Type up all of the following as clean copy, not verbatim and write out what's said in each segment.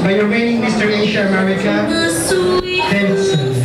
by your reigning Mr. Asia America, Davidson.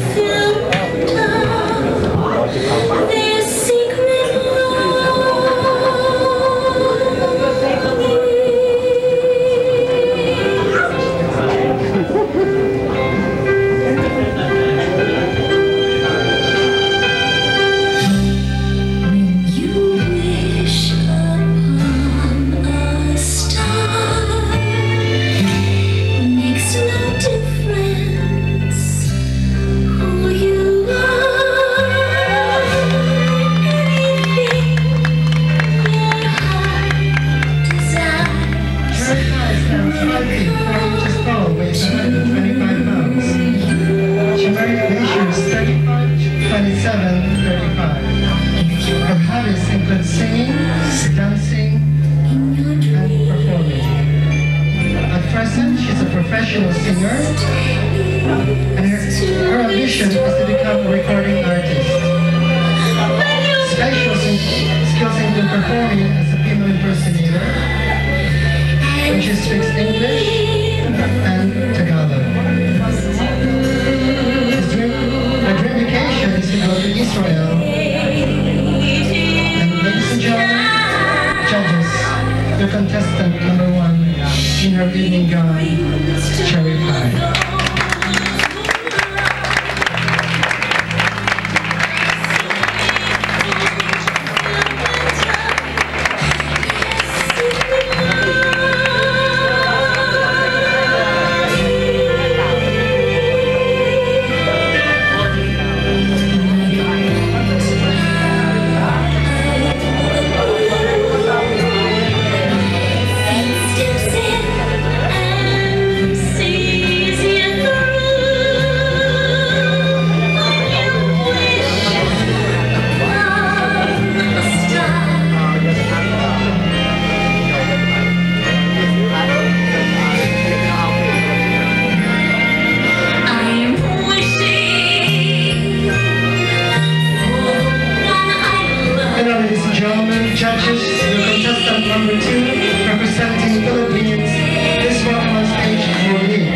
Professional singer, and her ambition is to become a recording artist. Special skills include performing as a female impersonator, when she speaks English and Tagalog. Her dream vacation is to go to Israel. And ladies and gentlemen, judges, your contestant number 1 in her evening gown, Cherry Pie. Judges, the contestant number 2, representing Philippines, this one on stage, Monique.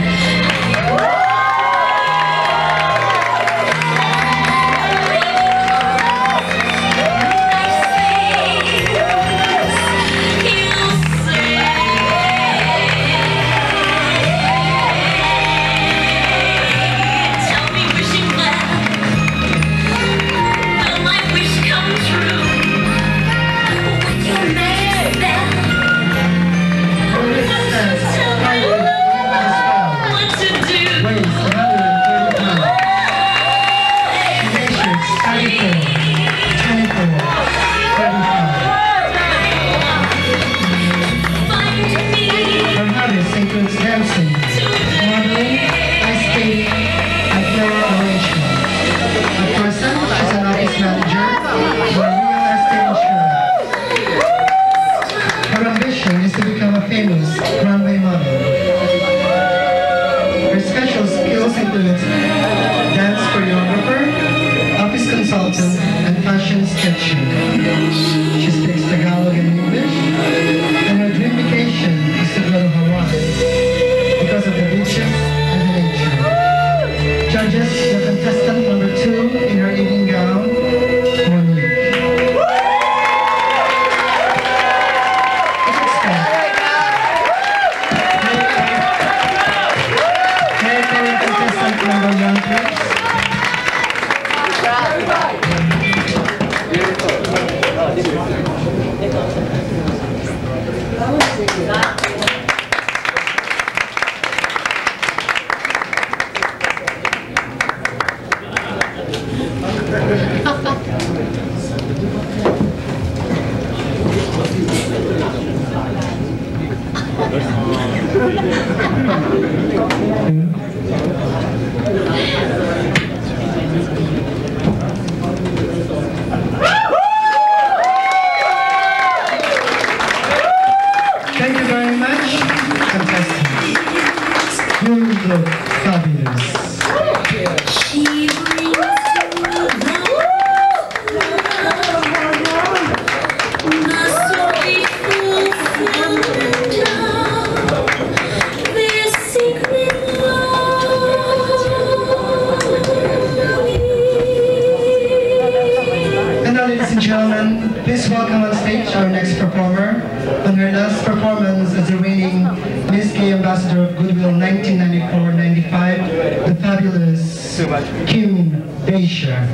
Dance choreographer, office consultant, and fashion sketcher. She speaks Tagalog and English, and her dream vacation is to go to Hawaii because of the beaches and the nature. Judges, the contestant number 2 in her evening gown, Monique. Number 1, please. Thank you very much, contestants. You look fabulous. She brings you the secret. Ambassador of Goodwill 1994-95, the fabulous Kim Deisha.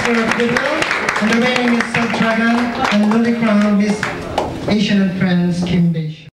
Director of Goodwill, and the reigning Miss Sub Dragon, and newly crowned Miss Asian and Friends, Kim Bay.